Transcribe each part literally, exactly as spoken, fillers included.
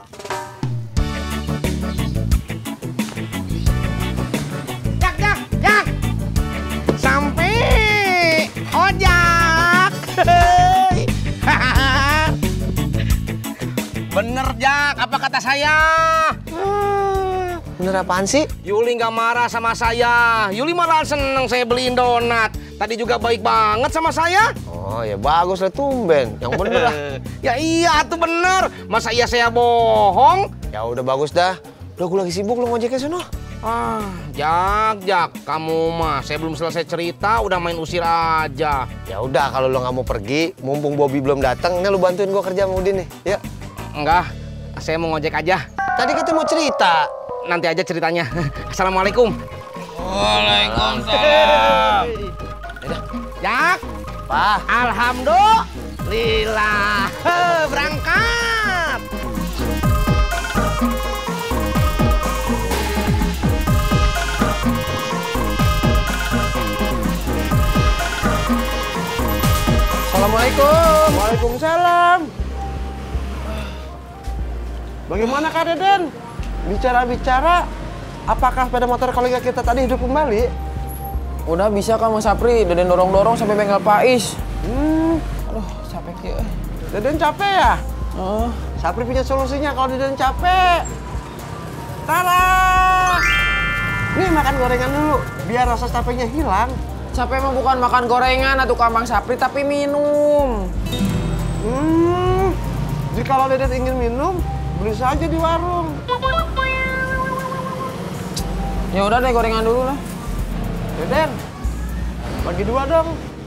Jak, jak, jak. Sampai. Ojak. Bener, Jak. Apa kata saya? Bener apaan sih? Yuli nggak marah sama saya. Yuli malah seneng saya beliin donat. Tadi juga baik banget sama saya. Oh ya bagus lah tumben. Yang bener lah. Ya iya tuh bener. Masa iya saya bohong? Ya udah bagus dah. Udah gue lagi sibuk lu ngojeknya sono. Ah, Jak, Jak, kamu mah saya belum selesai cerita udah main usir aja. Ya udah kalau lo nggak mau pergi, mumpung Bobby belum datang, ini lu bantuin gua kerja sama Udin nih. Ya. Enggak, saya mau ngojek aja. Tadi kita mau cerita. Nanti aja ceritanya. Assalamualaikum. Waalaikumsalam. Jak, Pak. alhamdulillah. Heh, berangkat. Assalamualaikum. Waalaikumsalam. Bagaimana Kak Deden? Bicara-bicara, apakah sepeda motor kolega kita tadi hidup kembali? Udah bisa kan Mas Sapri, Deden dorong-dorong sampai bengkel Pais. Hmm, Aduh, capek ya. Deden capek ya? Oh. Sapri punya solusinya kalau Deden capek. Tara! Nih makan gorengan dulu, biar rasa capeknya hilang. Capek mah bukan makan gorengan atau Bang Sapri, tapi minum. Hmm, jika Deden ingin minum, beli saja di warung. Ya udah deh gorengan dulu lah. Deden, bagi dua dong.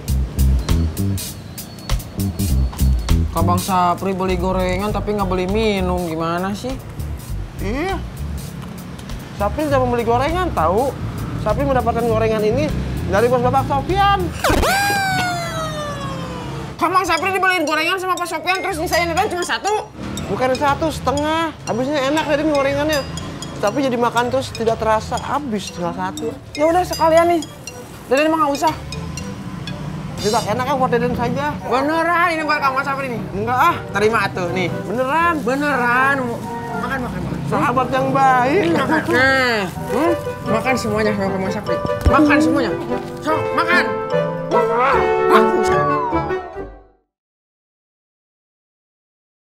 Bang Sapri beli gorengan tapi nggak beli minum, gimana sih? Iya. Sapri tidak membeli gorengan, tahu? Sapri mendapatkan gorengan ini dari bos Bapak Sofian. Bang Sapri dibeliin gorengan sama Pak Sofian terus misalnya Deden cuma satu? Bukan satu, setengah. Habisnya enak Deden gorengannya. Tapi jadi makan terus tidak terasa habis tinggal satu. Ya udah sekalian nih. Deden emang nggak usah. Tidak enak kan buat Deden saja. Beneran ini buat Bang Sapri nih. Enggak ah, Terima atuh nih. beneran. Beneran. Makan makan makan. Sahabat yang baik. Makan. Nah, hmm? Makan semuanya sama Bang Sapri. Makan semuanya. So, makan.